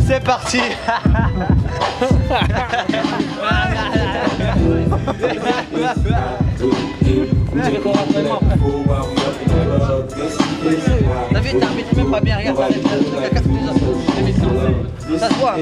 C'est parti. T'as vu, t'arbitres même pas bien, regarde, ça casse toutes les autres émissions. Ça se voit.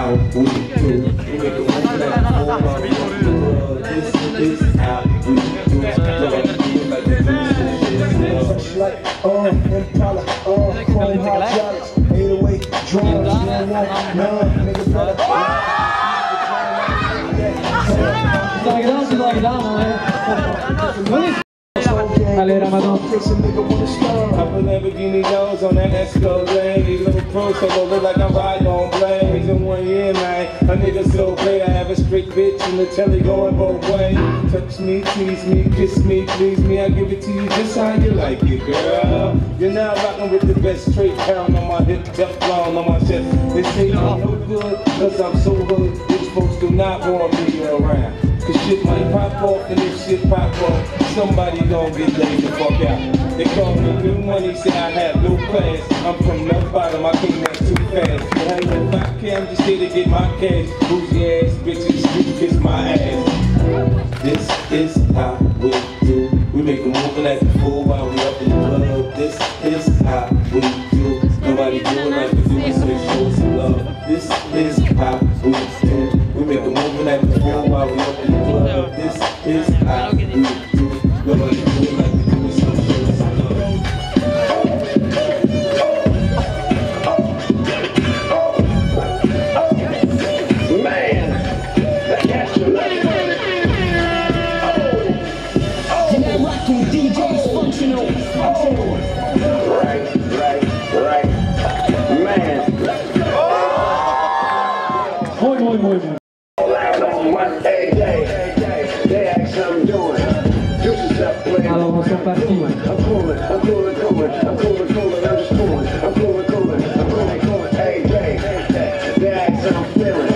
Allez, Ramadan. Couple Lamborghini doors on that Escalade. These little pro solo look like I'm riding on blades. In 1 year, man, a nigga so great. I have a straight bitch in the telly going both ways. Touch me, tease me, kiss me, please me. I give it to you just how you like it, girl. You're now rocking with the best straight pound on my hip, Teflon on my chest. They say I'm no good, cause I'm so hood. These folks do not want me around. Cause shit might pop off, and if shit pop off, somebody gon' get laid the fuck out. They call me new money, say I have no class. I'm from the bottom, I came up too fast. But I ain't no I'm just here to get my cash. Boozy ass bitches, street kiss my ass. This is how we do. We make a move like the fool while we up in the club. This is how we do. Nobody do it like we do, so they show some love. This is how we do. We make a move like the fool while we up in the club. This is how we do. Nobody do it like we do, so they show some love. Alors on s'en parti. I'm feeling.